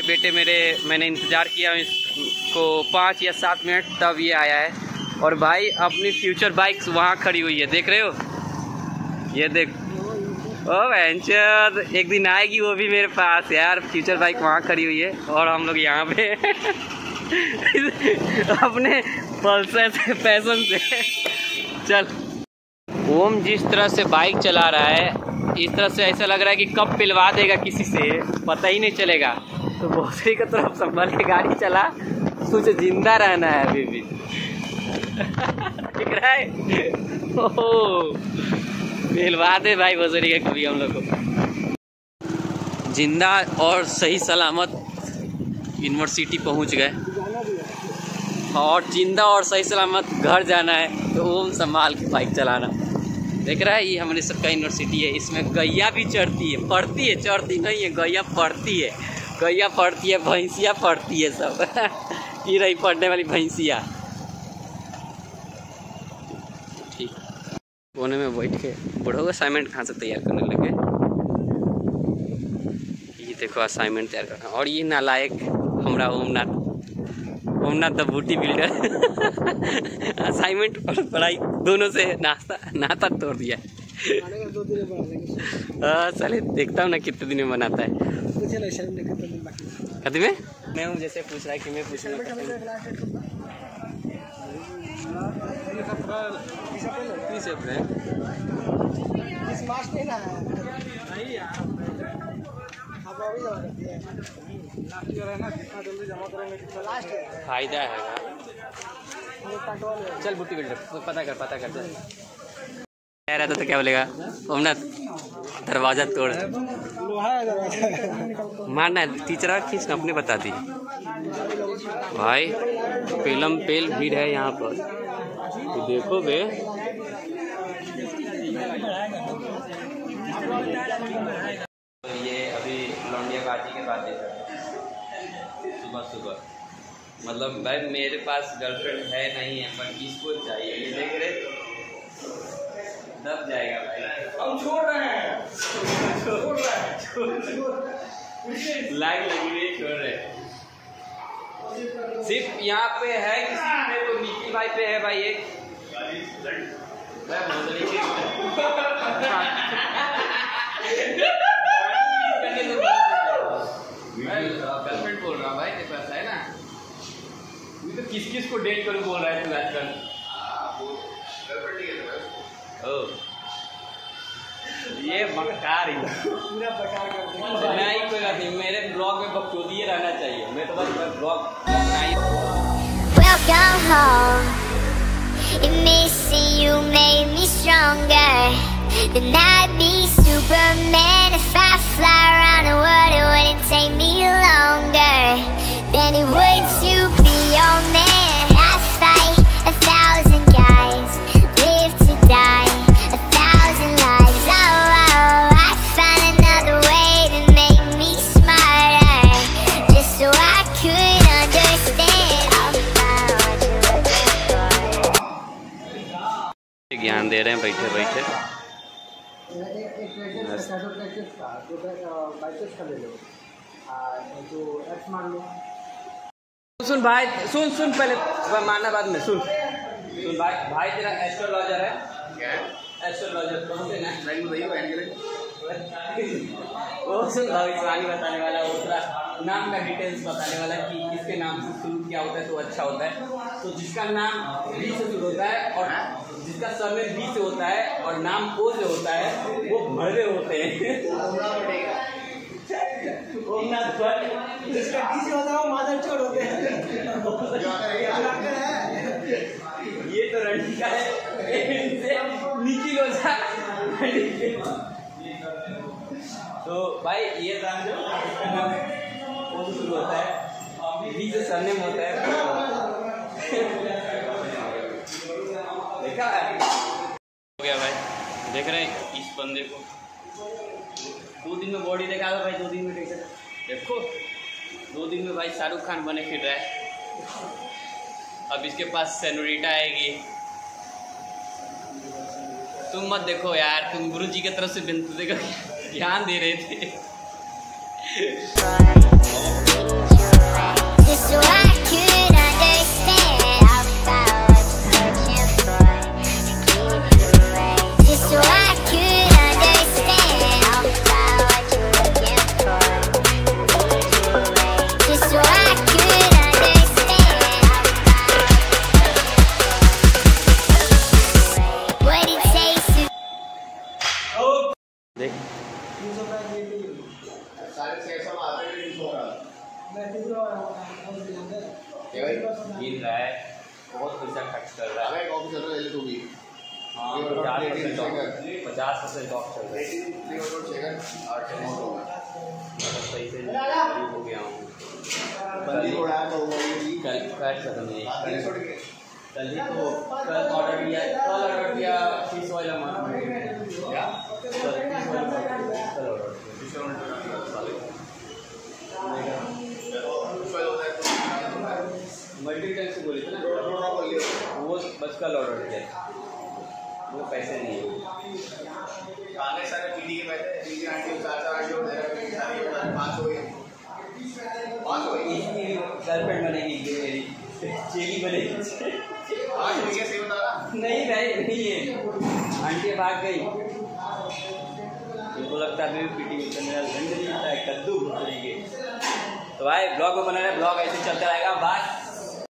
ये बेटे मेरे, मैंने इंतज़ार किया इसको 5 या 7 मिनट, तब ये आया है। और भाई अपनी फ्यूचर बाइक्स वहाँ खड़ी हुई है, देख रहे हो? ये देख, ओ वेंचर एक दिन आएगी वो भी मेरे पास यार। फ्यूचर बाइक वहाँ खड़ी हुई है और हम लोग यहाँ पे अपने पल्सर से, पैशन से। चल, ओम जिस तरह से बाइक चला रहा है, इस तरह से ऐसा लग रहा है कि कब पिलवा देगा किसी से पता ही नहीं चलेगा। तो भोसड़ी की तरफ संभल के गाड़ी चला, तुझे जिंदा रहना है अभी भी। दिख रहा है? ओह, पिलवा दे भाई भोसड़ी के कभी हम लोग को। जिंदा और सही सलामत यूनिवर्सिटी पहुंच गए और जिंदा और सही सलामत घर जाना है। तो ओम संभाल के बाइक चलाना। देख रहा है, ये हमारे सबका यूनिवर्सिटी है। इसमें गैया भी चढ़ती है, पढ़ती है, चढ़ती नहीं है, गैया पढ़ती है। गैया पढ़ती है, भैंसिया पढ़ती है सब। ये रही पढ़ने वाली भैंसिया। ठीक, कोने में बैठ के बूढ़ों असाइनमेंट कहाँ से तैयार करने लगे। ये देखो असाइनमेंट तैयार करना। और ये नालायक हमारा Omnath the booty builder assignment और पढ़ाई दोनों से नाता तोड़ दिया है। चले देखता हूँ ना कितने दिन में बनाता है। कभी में मैं हूँ जैसे पूछ रहा है कि मैं पूछ रहा हूँ। फायदा है। चल बूटी बिल्डर पता कर कह रहा था तो क्या बोलेगा ओमनाथ? दरवाजा तोड़ मारना है। टीचर खींचना अपने बता दी। भाई पेलम पेल भीड़ है यहाँ पर, तो देखो बे। ये अभी लौंडिया बाजी के बाद सुबह मतलब भाई मेरे पास गर्लफ्रेंड है नहीं है, पर इसको चाहिए। ये देख रहे, दब जाएगा भाई। हम छोड़ रहे हैं, लाइन लगी हुई छोड़ रहे। सिर्फ यहाँ पे है किसी पे, तो निकी भाई पे है भाई एक। गर्लफ्रेंड बोल रहा भाई, तेरे पास है ना? तो किस को डेट करूँ बोल रहा है तू आजकल? ये बकार ही पूरा बकार करते हैं। नहीं कोई बात नहीं, मेरे ब्लॉग में बकचोदी रहना चाहिए। मैं तो बस ब्लॉग नहीं। Welcome home. Missing you made me stronger. Then I'd be Superman if I fly around the world. It wouldn't take me longer than it would to be your man. I fight 1,000 guys, live to die 1,000 lives. Oh, I found another way to make me smarter, just so I could understand. ज्ञान दे रहे हैं बैठे बैठे। सुन भाई, सुन पहले मानना बाद में। सुन भाई तेरा एस्ट्रोलॉजर है क्या? एस्ट्रोलॉजर कौन से ना वो सुन भविष्यवाणी बताने वाला, वो पूरा नाम का डिटेल्स बताने वाला कि किसके नाम से शुरू क्या होता है तो अच्छा होता है। तो जिसका नाम बी से शुरू होता है और जिसका सरनेम बी से होता है और नाम ओ से होता है, वो भरे होते हैं। जिसका डी से होता है वो मादर चोर होते हैं। ये तो रणजी का है, निकी लोजा। तो भाई ये जान जो इसका नाम ओ से शुरू होता है, बी से सरनेम होता है। देखा हो गया भाई, देख रहे हैं इस बंदे को 2 दिन में बॉडी देखा भाई। 2 दिन में देखो 2 दिन में भाई शाहरुख खान बने फिर रहा है। अब इसके पास सेनोरिटा आएगी। तुम मत देखो यार, तुम गुरु जी की तरफ से ध्यान दे रहे थे। गिन रहा है, बहुत पैसा खर्च कर रहा है। हाँ 50% ऑफ चल रहा है। सही से हो गया हूँ। कल ही तो कल ऑर्डर किया फिश वाला मल्टी टाइम से बोले थे ना, वो बस कल ऑर्डर किया, वो पैसे नहीं है। आने सारे पीटी के पैसे, पीटी आंटी 4 आंटी और मेरा 5 हो गए। इसकी गर्लफ्रेंड बनेगी मेरी, चेली बनेगी। 5 हो गया, सही बता रहा? नहीं है, आंटी भाग गई। इनको लगता है पीटी मेरा झंड नहीं होता है, कद्दू भूखेंगे। तो भाई ब्लॉग को बना रहे, ब्लॉग ऐसे चलता रहेगा। बाय।